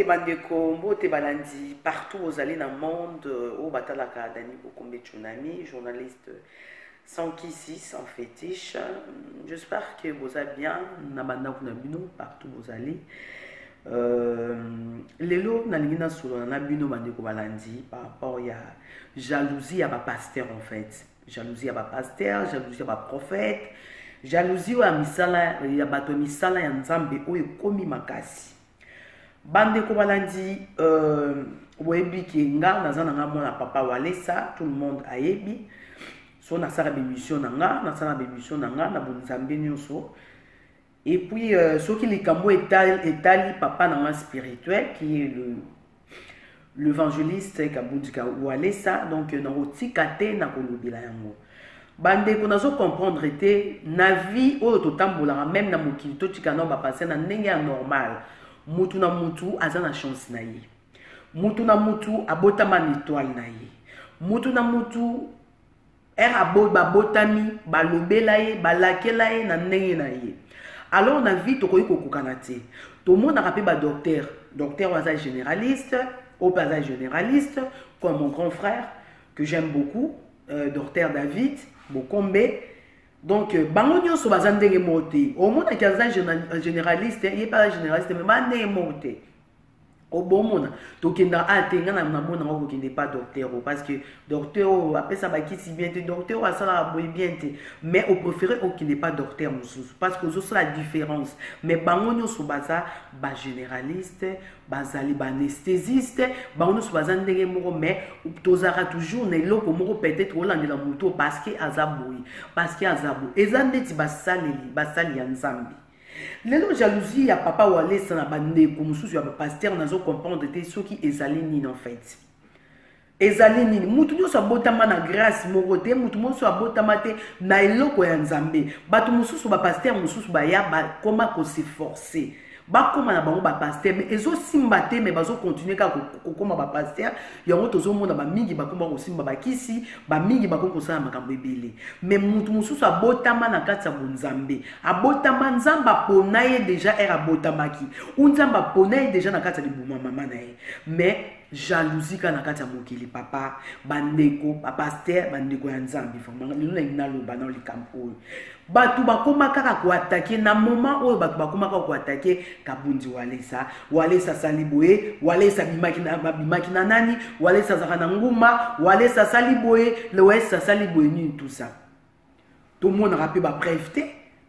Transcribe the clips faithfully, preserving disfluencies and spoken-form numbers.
bandeko mbote balandi partout aux allées dans le monde au batalaka Dani Bokombe Tsunami, journaliste sans qui six en fétiche. J'espère que vous allez bien nabanda kunabino partout vous allez. Euh, lelo nalingina solo na bino bandeko balandi par rapport ya jalousie à ba pasteur en fait. Jalousie à ba pasteur, jalousie à ba prophète, jalousie à misala ya bato misala ya nzambe oyo komi makasi. Bande ko balandi euh webi ki nga nazana nga mona papa walesa tout le monde ayebi so na sala bémission na nga na sala bémission na nga na bonzambe nyonso et puis euh, ce qui likambo etali etali papa na nga spirituel qui est le l'évangéliste Kabudika walesa donc na otikate na kolobela yango bande ko nazo comprendre te na vie o totambola même na mokili to tikana ba passer na ndenge normal. Mutu na mutu azana chance na ye. Mutu na mutu abotama étoile na ye. Mutu na mutu er abot ba botami ba lobela ye ba lakela ye na ndenge na ye. Alors na vie tokoyi kokukana te. To mona rapé ba docteur, docteur waza généraliste, au passage généraliste comme mon grand frère que j'aime beaucoup, euh, docteur David Bokombe. Donc, bango nyonso bazandenge moté. Au monde qui est généraliste, il n'est pas généraliste, mais bandenge moté. Au bon monde, donc il n'a pas docteur parce que docteur après ça va qui si bien docteur ça la bien mais au préféré qu'il n'est pas docteur parce que c'est la différence mais bango nyonso baza ba généraliste bazali ba anesthésiste bango nyonso bazandenge moko mais tozara toujours na eloko moko peut-être olandela moto parce que azaboui parce que azabo ezandeti basali basali ya nzambi. Lelo jalousie ya papa walesa na bande ko mususu ya pasteur nazo comprendre te ceux qui ezali nini en fait. Ezali nini mutu nyo so botama na grâce moko te mutu monso abotama te na eloko ya nzambe. Batu mususu ba pasteur mususu ba ya ba koma ko se forcer. Ba koma na bango ba pasteur mais ezo simba te mais bazo continuer ka ko koma ba pasteur yango tozo mona ba mingi ba koma ko simba ba kisi ba mingi ba ko sala makambo ebele mais mutu mususu abotama na kati ya nzambe abotama nzamba pona ye déjà era botamaki unzamba pona ye déjà na kati ya libuma mama na ye mais jalousie ka na kati ya mokili papa bandeko ba pasteur bandeko ya nzambe vraiment lelo na loba na likampo batu bakoma kaka ko attaquer na moment oyo batu bakoma kaka ko attaquer Kabundi walesa walesa saliboye walesa bimaki na bimaki na nani walesa zakana nguma walesa saliboye le walesa saliboye ni tout ça tout le monde rappelle ba preuve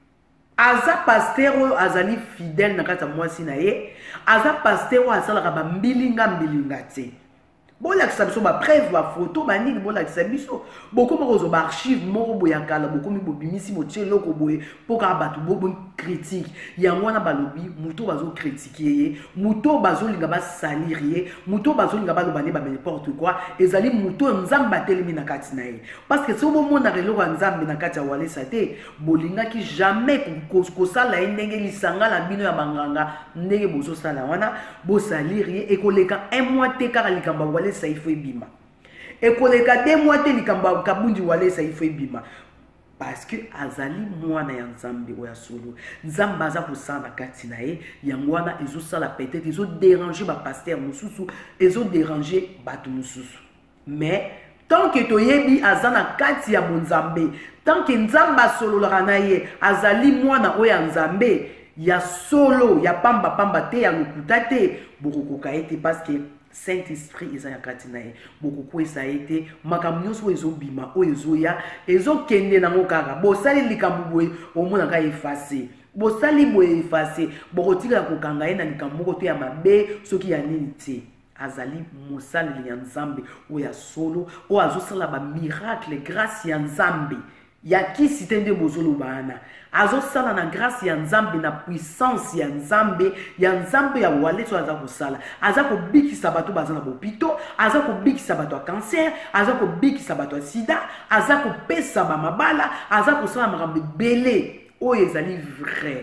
aza pasteur azali fidèle na kata mwasi na ye aza pasteur azala ka ba mbilinga mbilinga te bola ki sabiso ba preuve ba photo ba nini bola ki sabiso boko moko zo ba archive moko boya kala boko mi bobimisi mo tshelo ko boye poka batu bobo critique yango na balobi muto bazo critiquer ye muto bazo linga ba salir ye muto bazo linga ba lobane ba n'importe quoi ezali muto nzamba telemi na kati na ye parce que so bo mona relo wa nzambe na kati ya walesa te bolinga ki jamais ko sala ndenge lisanga la bino ya banganga ndenge bozo sala wana bo salir ye ekoleka un mois te kaka likamba wale ça il faut bima et koleka deux mois te likamba kabundi wale ça il faut bima parce que azali mwana ya nzambe oya solo nzamba za kusana kati na ye yango wana ezo sala peut-être ezo déranger ba pasteur mususu ezo déranger batu mususu mais tant que toyebi azana kati ya bonzambe tant que nzamba solo la na ye azali mwana oya nzambe ya solo ya pamba pamba te ya lokuta te bokokoka ete parce que Saint-Esprit ezaya katina ye beaucoup ko esa été makamnyo so ezobima o ezoya ezokende na ngokaka bosali likambo boye omona ka effacer bosali boye effacer bokotika kokanga ye na likambo ko to ya mabe soki ya nini te azali mosali ya nzambe o ya solo o azosala ba miracle grâce ya nzambe ya kisi tende bozolo bana azo sala na grâce ya nzambe na puissance ya nzambe ya nzambe ya waleso aza ko sala aza ko bikisa bato bazana bopito aza ko bikisa bato ya cancer aza ko bikisa bato ya sida aza ko pesa ba mabala aza ko sala makambo belé oyo ezali vrai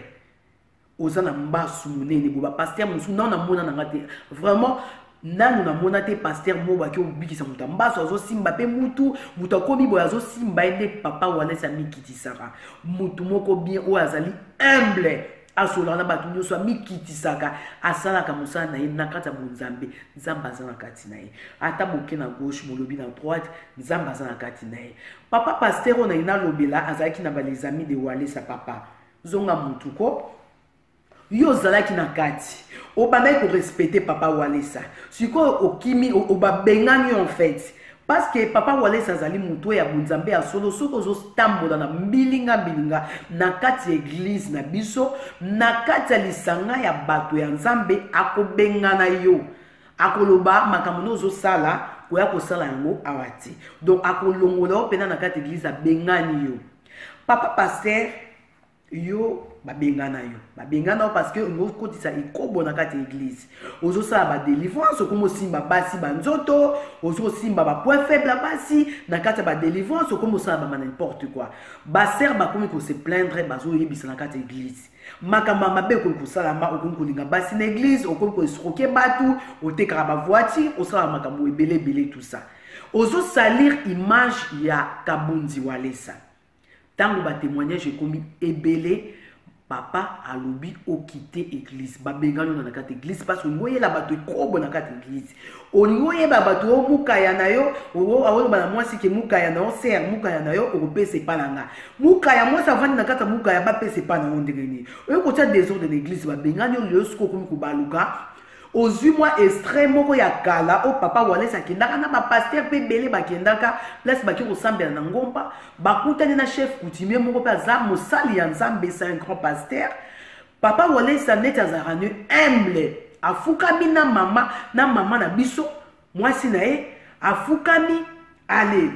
ozana mbasu munene bo ba pasteur musu na na mona na ngate vraiment nanu na mona te pasteur mo ba ki obikisa muta mbaso azo simba pe mutu muta komi bo azo simba ende papa wana sa mikiti sara mutu moko bien o azali humble asolana bato nyonso amikitisaka asalaka mosala na ye na kati ya bonzambe nzambe aza na kati na ye ata boke na gauche molobi na droite nzambe aza na kati na ye papa paster oyo na ye nalobela azalaki na les amis de Walesa papa zonga mutu ko yo ozalaki na kati obandaki korespecte papa Walesa sikoyo okimi obabengani en fait parce que papa Walesa azali mutu ya bonzambe ya solo soki ozotambola na mbilinga mbilinga na kati ya église na biso na kati ya lisanga ya bato ya nzambe akobengana yo akoloba makambo no ozosala koya kosala yango awa te donc akolongola yo mpena na kati ya église abengani yo papa paster yo babengana yo babengana yo parce que okotisa ekobo na kati ya église ozosala badelivrance okomosimba basi banzoto ozosimba bapoint faible basi na kati ya badelivrance okomosala bama n'importe quoi baser bakomi kose plaindre bazoyebisa na kati ya église makambo mabe okomi kosalama okomi kolinga basi na église okomi koesroke batu otekaka bavoiture osala makambo ebele ebele tout ça ozosalir image ya Kabunzi Walesa tango ba témoignage ekomi ebele papa alobi okite église babengano na kati église parce que ngoye la bato ekobo na kati église ongoye ba bato o mukaya na yo o awolo bana mwasi ke mukaya na o ser mukaya na yo o pese palanga mukaya mwasi avandi na kati mukaya ba pese pa na ondegeni o ko tia désordre de l'église babengano le sko komi ko baluka ozwi mwa extrait moko ya kala o papa Walesa kendaka na ba pasteur pe belé bakendaka place baki kosambela na ngomba bakutani na chef coutumier moko pe aza mosali ya nzambe c'est un grand pasteur papa Walesa net azaranu humble afukami na mama na mama na biso mwasi na ye afukami ale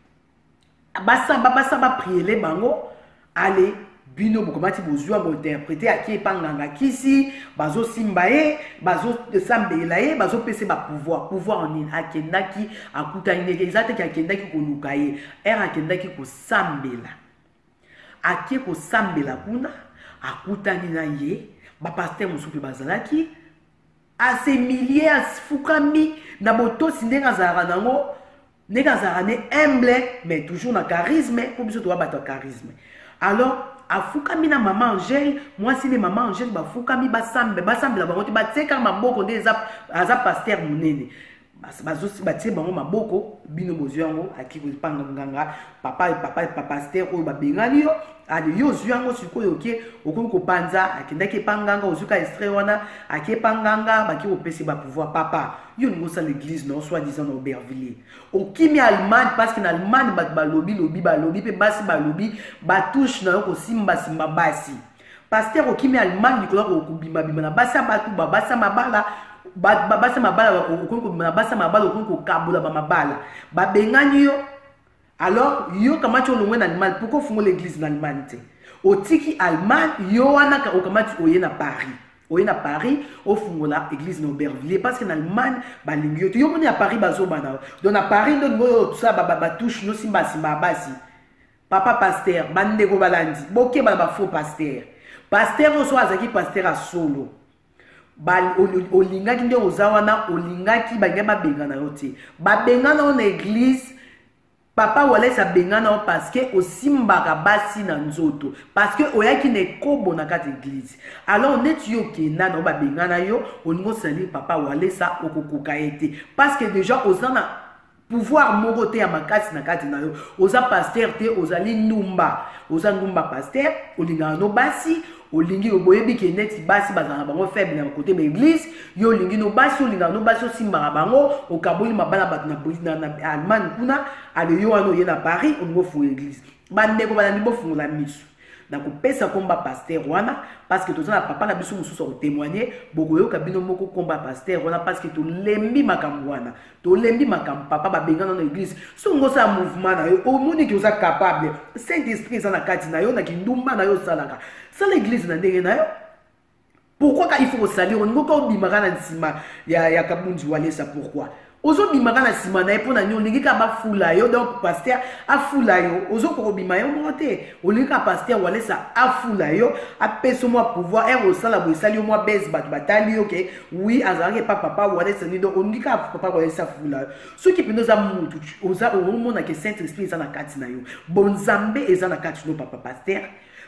basa basa ba prier bango ale bino bokomati bozwa bo interpréter aki panganga kisi bazo simbaye bazo sambela ye bazo pese ba pouvoir pouvoir en akendaki akuta ineke ezate ki akendaki koluka ye era akendaki ko sambela aki ko sambela kuna akutani na ye ba pasteur musupe bazalaki ase milliers asfukami na botosi ndenga zara nango ndenga zara ne humble mais toujours na charisme pour biso to ba charisme alors afukami na mama Angèle moi si les maman Angèle bafukami basambe basambe la bango bateka maboko nde za aza pasteur munene bazosi batie bango maboko bino bozyango akiko panga nganga papa papa papa pasteur oyo babengani yo ali yo zyango sikoyo ke okomi kopanza akendaki panganga ozuka extrait wana ake panganga baki opesi ba pouvoir papa yo ngosa l'église non soit disant au Aubervilliers okimi Allemagne parce que na Allemagne ba balobi lobi balobi pe basi balobi ba touche na yo ko simba simba basi pasteur okimi Allemagne nikola ko kubima bima na basi abatu ba basi mabala ba basi mabala okomi ko na basi mabala okomi ko kabula ba mabala ba bengani yo. Alors, yo kamati olongwe na Allemagne, pourquoi fongo l'église en Allemagne? Otiki Allemagne, yo wana ka okamati oye na Paris. Oye na Paris, o fongo la église na Aubervilliers parce que en Allemagne, ba lingyo yo moni à Paris bazo bana. Donc na Paris ndo ngo tout ça ba ba touche no simba simba basi. Papa pasteur, bande ko balandi. Boke ba ba faux pasteur. Pasteur oso azaki pasteur a solo. Ba olingaki ndo ozawana olingaki ba ngaba bengana yote. Ba bengana na église papa Walesa bengana parce que osimbaka basi na nzoto parce que oyaki ne kobo na kati église alors net yo kenda na ba bengana yo oningo sali papa Walesa okokoka ete parce que déjà ozana pouvoir morote ya makasi na kati na yo oza pasteur te ozali numba oza numba pasteur olinga no basi olingi oboyebi ke neti basi bazana bango faible na côté de l'église yo olingi no basi olinga no basi osimba bango okaboli mabala bat na na Allemagne kuna ale yo ano ye na Paris on go fu église bande ko balandi bo fu la misu na ko pesa komba pasteur wana parce que tozana papa na biso mususu ko témoigner boko yo kabino moko komba pasteur wana parce que to lembi makambo wana to lembi makambo papa ba bengana na église so ngo sa mouvement na yo o moni ki oza capable saint esprit za na kati na yo na kindumba na yo salaka ça l'église na ndenge na yo pourquoi il faut salir on ngo ko bimaka na nsima ya ya Kabunzi Walesa pourquoi ozo bimaka na sima na epona nyo lingi ka ba fula yo donc pasteur a fula yo ozo ko bima yo mote olingi ka pasteur Walesa a fula yo a peso mo pouvoir et au sala bo sali mo base bat batali OK oui azarake pa papa Walesa ni donc olingi ka papa Walesa fula so ki pino za mutu oza o mona ke saint esprit za na kati na yo bonzambe eza na kati no papa pasteur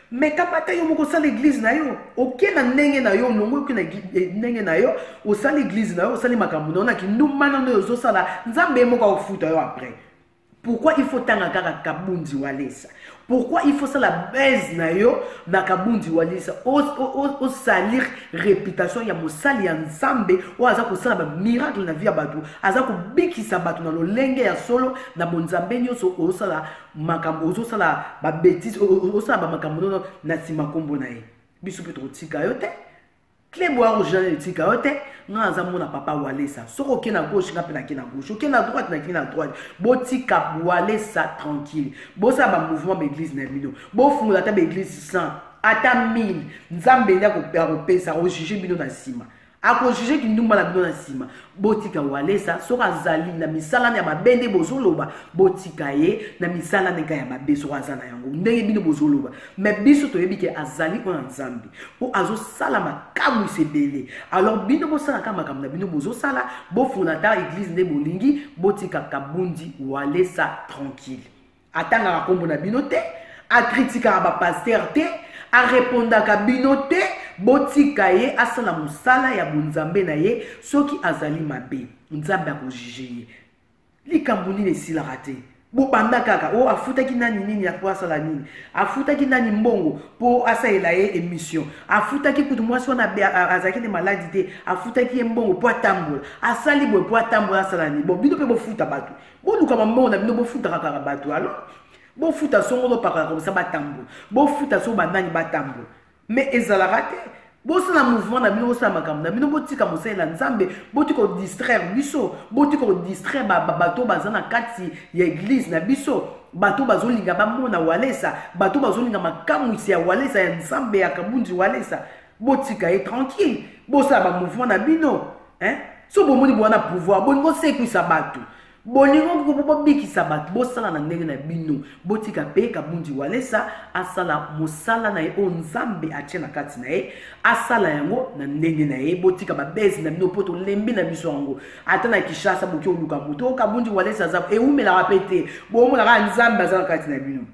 mais kamata yo moko sala église na yo oke na ndenge na yo longo oke na ndenge na yo osala église na yo osala makambo na ki ndumana no yo sala nzambe moko ofuta yo après. Pourquoi il faut tanga kaka kabundi walesa? Pourquoi il faut ça la baise na yo na kabundi walesa? O o o salir réputation ya mosali ya nzambe o aza ko sala ba miracle na vie ya batu aza ko bikisa batu na lolenge ya solo na bonzambe nyoso o sala makambo o sala ba bêtise o sala ba makambo na sima kombo na ye. Biso pe to tika yo te. Clé boire jean tika yo te. Nga aza mona papa walesa. Soko ke na gauche nga pe na ke na gauche. Oke na droite na ke na droite. Bo tika walesa tranquille. Bo sa ba mouvement l'église na bino. Bo fungula ta l'église cent ata mille. Nzambe nda ko pesa ko juger bino na sima. Ako juger ki ndumba na bino na sima. Bo tika walesa soka zali na misala na mabende bozoloba. Bo tika ye na misala ne ka ya mabe soka zana yango. Ndenge bino bozoloba. Mais biso to yebi ke azali ko na nzambe. Po azo sala makamu sebele. Alors bino bo sala kama kama bino bozo sala bo fonata église ne bolingi bo tika kabundi walesa tranquille. Atanga kombo na bino te, a critica ba pasteur te, a répondre ka bino te. Botika ye asala musala ya bunzambe na ye soki azali mabe nzambe akojije ye likambuni ne sila rate bo banda kaka o afuta ki nani nini ya kwa sala nini afuta ki nani mbongo po asaela ye émission afuta ki kutu mwasi wana azaki de maladie te afuta ki mbongo po atambola asali bo po atambola sala ni bo bino pe bo futa batu bo luka mbongo na bino bo futa kaka batu alors bo futa songolo pakala comme ça batambola bo futa so bandani batambola. Mais ezala raté. Bo sala mouvement na bino sala makambo na bino botika mosala nzambe botiko distraire biso botiko distraire ba bato bazana kati ya église na biso bato bazolinga ba mona walesa bato bazolinga makamu isi ya walesa ya nzambe ya kabundi walesa botika e tranquille bo sala ba mouvement na bino hein so bo moni bona pouvoir bongo sekwisa bato bolingo ko bo bikisa bato bo sala na ndenge na bino botika pe kabundi walesa asala mosala na ye o nzambe atie na kati na ye asala yango na ndenge na ye botika ba bezi na bino poto lembi na biso yango ata na Kishasa boki oluka moto kabundi walesa za e umela rapete bo mo na nzambe azala kati na bino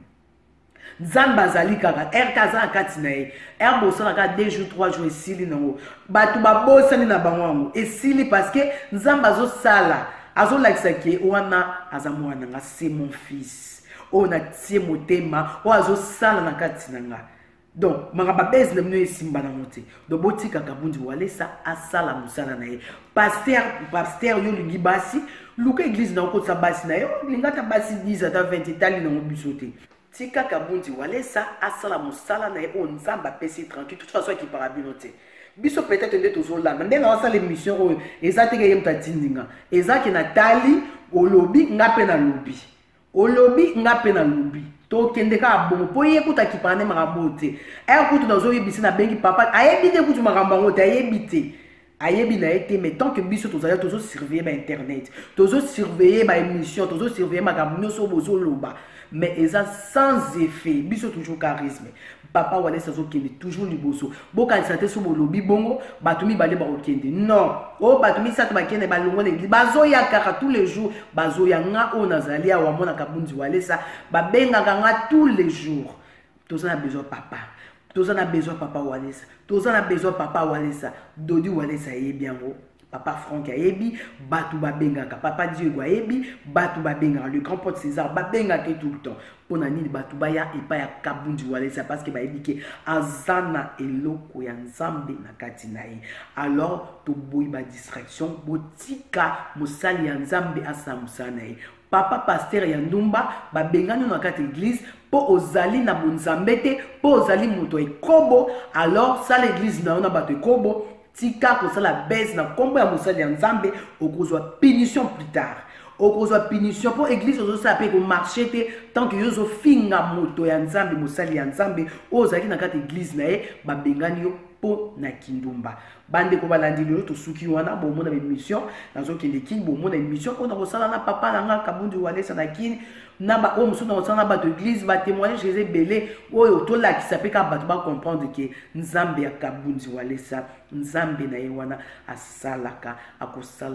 nzambe azali kaka er kaza kati na ye er bo sala ka deux jours trois jours esili nango bato babosani na bango yango esili parce que nzambe azo sala azo lakisa ke wana azamwana nga c'est mon fils ona tie motema o azo sala na kati nanga donc manga bezi na mino esimba na mote do botika kabundi walesa asala musala na ye pasteur pasteur yo lingi basi luka église na ko sa basi na yo lingata basi dix ata vingt tali na mobisote tika kabundi walesa asala musala na ye o nzamba pesi tranquille toute façon qui parabinote biso peut-être nde tozolanda ndenge wasala émission oyo eza teke ye mtatindinga eza ke na tali olobi nga pe na lobi olobi nga pe na lobi tokende ka bongo po ye kuta kipane makambo te e kutu nazoyebisi na bengi papa ayebi te kutu makambo yango te ayebi te ayebi na ye te mais tant que biso tozali tozosurveille ba internet tozosurveille ba émission tozosurveille makambo nyonso bozoloba mais eza sans effet biso toujours charisme papa walesa zokende toujours liboso bokanisa te so bolobi bongo batumi bale ba okende non o batumi sato bakende balongo ne bazoya kaka tous les jours bazoya nga o nazali awa mona kabundi walesa babenga nga tous les jours tozana besoin papa tozana besoin papa walesa tozana besoin papa walesa dodi walesa yebi yango papa Franck ayebi batu babengaka papa Diego ayebi batu babengaka le grand pote César babengaka tout le temps pona nini batu baya epa ya kabundi walesa parce que bayebi ke azana eloko ya nzambe na kati na ye alors to boyi ba distraction botika mosali ya nzambe asa musana ye papa pasteur ya ndumba babengani na kati église po ozali na bonzambe te po ozali moto ekobo alors ça l'église na ona bato ekobo tika kosala baisse na kombo ya mosali ya nzambe okozwa punition plus tard okozwa punition pour église ozosala pe ko marcher te tant que yozo finga moto ya nzambe mosali ya nzambe ozaki na kati église na ye babengani yo po na kindumba bande ko balandi lelo to suki wana bo mona émission nazo kende kin bo mona émission on a kosala na papa na nga kabundi walesa na kin na ba o musu na kosala ba to église ba témoigner Jésus belé oyo to la ki sape ka bato ba comprendre que nzambe ya kabundi walesa nzambe na ye wana asalaka akosala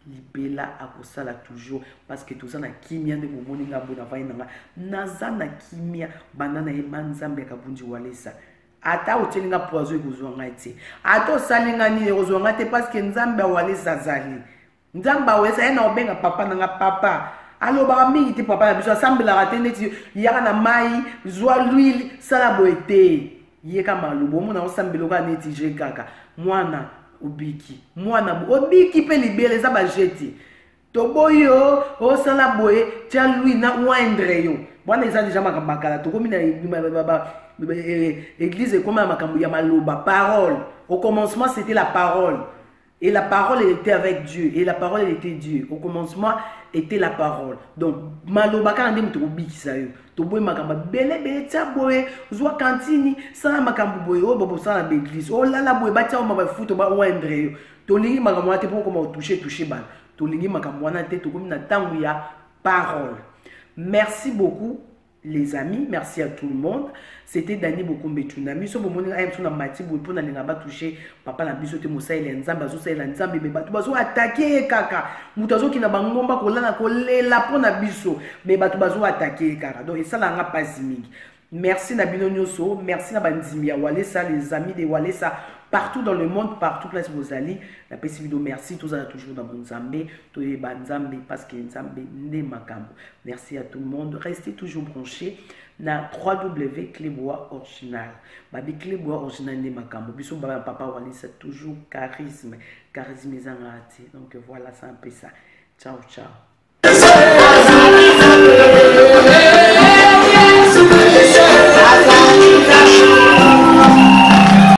libela akosala toujours parce que toza na kimia nde bomoni nga bona vai nanga naza na kimia banana ye manzambe kabundi walesa ata otelinga poison ekozwa ngai te ata osalinga nini ekozwa ngai te parce que nzambe awalesa azali nzambe awalesa ye na obenga papa nanga papa alobaka mingi te papa na biso asambelaka te neti yaka na mai zwa l'huile sala boye te yeka maloba omona osambela neti je kaka mwana obiki mwana obiki pe libele eza bajeti toboyo osala boye tia lui na oindre yo bwana eza deja makambo makala tokomi na église ekomi na makambo ya maloba parole au commencement c'était la parole et la parole elle était avec Dieu et la parole elle était Dieu au commencement était la parole donc maloba kana ndenge tokobikisa yo toboye makambo bele bele tia boye zwa kantini sala makambo boye o bobo sala na église o lala boye batia o mabafuto ba oindre yo tolingi makambo wana te mpo koma otoucher toucher bana tolingi makambo wana te tokomi na ntango ya parole. Merci beaucoup les amis, merci à tout le monde. C'était Dani Bokombe Tsunami. So bomoni ayem sona mati boy pona linga ba toucher papa na biso te mosa ile nzamba zo sala nzambe be batu bazo attaquer kaka. Mutazo ki na bangomba ko lana ko lela pona biso be batu bazo attaquer kaka. Donc et ça la nga pas mingi. Merci na bino nyoso, merci na bandimi ya Walesa les amis de Walesa partout dans le monde, partout place vous allez. La petite vidéo merci tous à toujours dans mon Zambé, tous les Banzambé parce que Zambé n'est makambo. Merci à tout le monde, restez toujours branchés na w w w point clébois original. Babi Clébois original n'est makambo. Biso baba papa Walesa toujours charisme, charisme ezangati. Donc voilà, c'est un peu ça. Ciao ciao.